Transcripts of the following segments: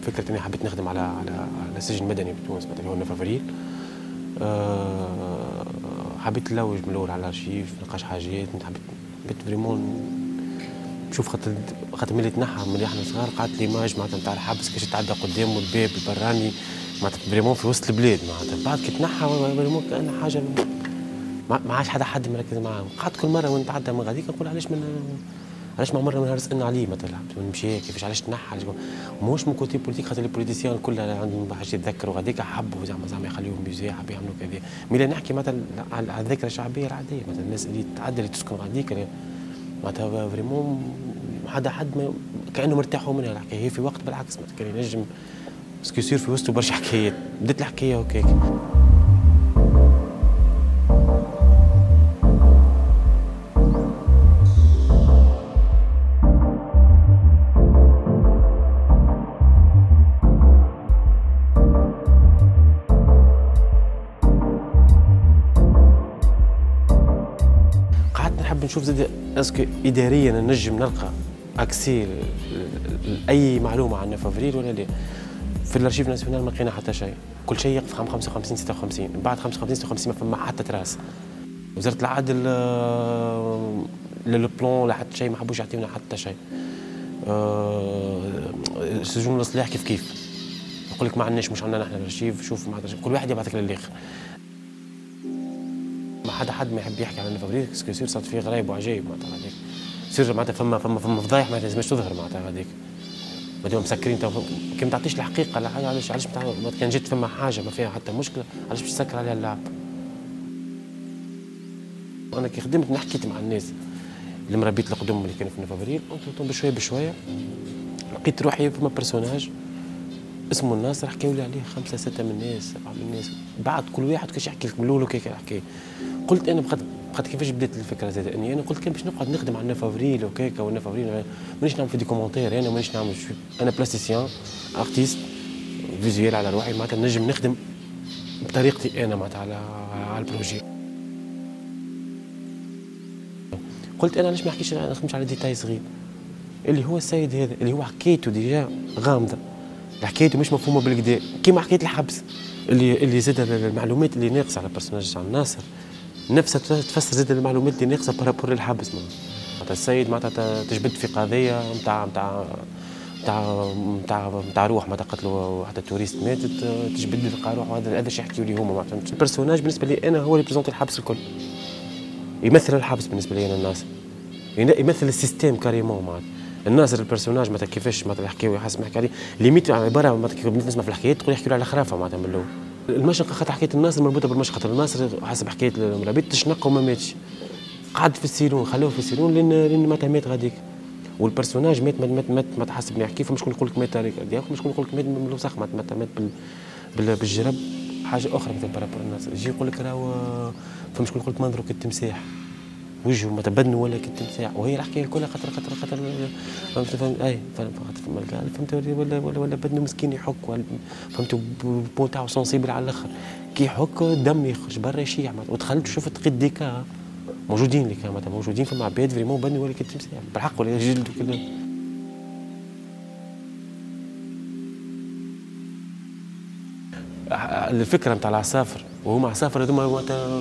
فكره اني حبيت نخدم على السجن المدني بتونس اللي هو نفافريل. حبيت نلوج من الاول على الارشيف، نقاش حاجات، حبيت فريمون نشوف خاطر ملي تنحى ملي احنا صغار قعدت ليماج معناتها نتاع الحبس كيفاش يتعدى قدامه الباب البراني معناتها فريمون في وسط البلاد معناتها. بعد كي تنحى فريمون كان حاجه ما عادش حد مركز معاه. قعدت كل مره ونتعدى من غاديك نقول علاش ما عمرنا ما نهرسنا عليه مثلا نمشي كيفاش علاش تنحى ماهوش من كوتي بوليتيك خاطر البوليتيسيان كلها عندهم حاجه يتذكروا غاديك حبوا زعما يخليوهم ميوزي حبوا يعملوا كذا. ملي نحكي مثلا على الذاكره الشعبيه العاديه مثلا الناس اللي تعدى اللي تسكن غاديك معناتها فريمون حد كانه مرتاحوا منها الحكايه. هي في وقت بالعكس مثلا كان ينجم باسكو يصير في وسطه برشا حكايات. بدات الحكايه هكاك. نشوف زاد اسكو اداريا نجم نلقى اكسي لاي معلومه عن نفافريل ولا لا. في الارشيف ناسيونال ما لقينا حتى شيء، كل شيء يقف 55 56 بعد 55 56 ما فما حتى تراس. وزاره العدل للبلون لا حتى شيء ما حبوش يعطيونا حتى شيء. سجون الاصلاح كيف يقول لك ما عندناش مش عندنا نحن الارشيف. شوف معناتها كل واحد يبعثك للاخر. ما حد ما يحب يحكي على نفافريل باسكو يصير صارت فيه غرايب وعجايب معناتها غاديك. يصير معناتها فما فضايح ما لازمش تظهر معناتها غاديك. بعدين مسكرين كي ما تعطيش الحقيقه على حاجه علاش كان جات فما حاجه ما فيها حتى مشكله علاش باش تسكر عليها اللعب. انا كي خدمت حكيت مع الناس اللي مربيت القدم اللي كانوا في نفافريل بشويه بشويه لقيت روحي فما بيرسوناج اسمه الناصر حكاوا لي عليه 5 6 من الناس 7 من الناس. بعد كل واحد كاش يحكي لك من الاول هكاك الحكايه. قلت انا بقات كيفاش بدات الفكره زاد اني انا قلت كان باش نقعد نخدم على نفافريل وكاكا ونفافريل مانيش نعمل في دي كومونتير. انا مانيش نعمل انا بلاستيسيان ارتيست فيزيوال على روحي معناتها نجم نخدم بطريقتي انا معناتها على البروجي. قلت انا علاش ما نخدمش على ديتاي صغير اللي هو السيد هذا اللي هو حكايته ديجا غامضه. حكايته مش مفهومه بالكدا كيما حكايه الحبس اللي زاد المعلومات اللي ناقصه على البرسوناج تاع الناصر نفسها تفسر زاد المعلومات اللي ناقصه بارابور للحبس. معناتها السيد معناتها تجبد في قضيه نتاع روح معناتها قتلوا واحده توريست ماتت تجبد لي روح. وهذا ايش يحكيوا لي هما معناتها البرسوناج بالنسبه لي انا هو اللي بريزونتي الحبس الكل. يمثل الحبس بالنسبه لي انا الناصر يمثل السيستيم كاريمون. معناتها الناصر البرسوناج معناتها كيفاش معناتها الحكايه حسب ما يحكي عليه ليميت عباره معناتها كي نسمع في الحكايات تقول يحكيوا على خرافه معناتها من الاول. المشنقه خاطر حكايه الناصر مربوطه بالمشنقه خاطر الناصر حسب حكايه المرابيط تشنق وما ماتش قعد في السيرون خلوه في السيرون لان معناتها مات غاديك. والبرسوناج مات حسب ما يحكي. فما شكون يقول لك مات طريقه فما شكون يقول لك مات من الوسخ مات بالجرب حاجه اخرى مثل بارابور الناصر. يجي يقول لك راهو فما شكون يقول لك منظره كالتمساح وجهه ما تبدن ولا كالتمساح. وهي الحكايه كلها خاطر فهمت اي فهمت ولا بدنه مسكين يحك فهمت البون تاعو سونسيبل على الاخر كي يحك الدم يخرج برا يشيع. ودخلت شفت لقيت ديكا موجودين لي كامل موجودين فما عباد فريمون بدني ولا كالتمساح بالحق ولا جلد كله. الفكره نتاع العصافر وهما عصافر هذوما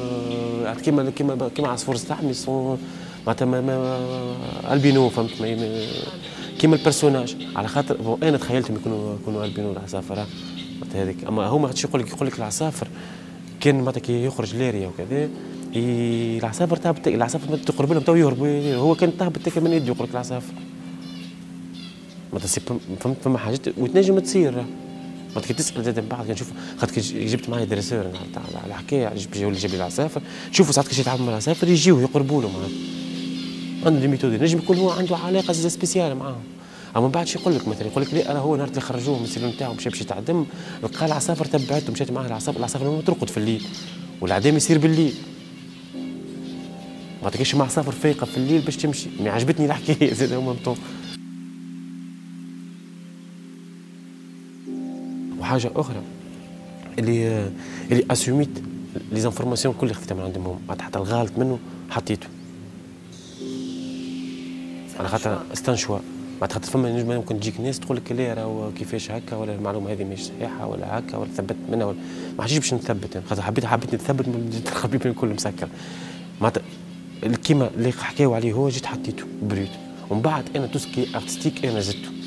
كيما عصفور السحم معناتها البينو فهمت كيما البرسوناج على خاطر انا تخيلتهم يكونوا البينو العصافر معناتها هذيك. اما هما يقول لك العصافر كان معناتها كي يخرج ليريا وكذا العصافر العصافر تقرب لهم تو يهربوا. هو كان تهبط تاكل من يده يقول لك العصافر معناتها فما حاجات وتنجم تصير. بعد كي تسال زاد من بعد كنشوف خاطر كي جبت معايا دريسور تاع الحكايه جاب لي العصافر شوفوا ساعات كي يتعامل مع العصافر يجيو يقربوا له معناتها عنده دي ميثود نجم يكون هو عنده علاقه سبيسيال معاهم. اما من بعد شو يقول لك مثلا يقول لك لا هو نهار اللي خرجوه من السجن نتاعو مشى يتعدم لقى العصافر تبعته مشات معاه العصافر ترقد في الليل والعدم يصير بالليل. ما تلقاش مع عصافر فايقه في الليل باش تمشي. ما عجبتني الحكايه زاد هما وحاجه اخرى اللي اسيوميت لي زانفورماسيون كل خذيتها من عندهم هم حتى الغالط منه حطيته على خاطر استنشوا معناتها خاطر فما ممكن تجيك ناس تقول لك لا راهو كيفاش هكا، ولا المعلومه هذه مش صحيحه ولا هكا، ولا ثبت منها ولا ما حاجيش باش نثبت، خاطر حبيت نثبت الخبيب الكل مسكر. معناتها كيما اللي حكاو عليه هو جيت حطيته بريوت، ومن بعد انا توسكي ارتستيك انا زدته.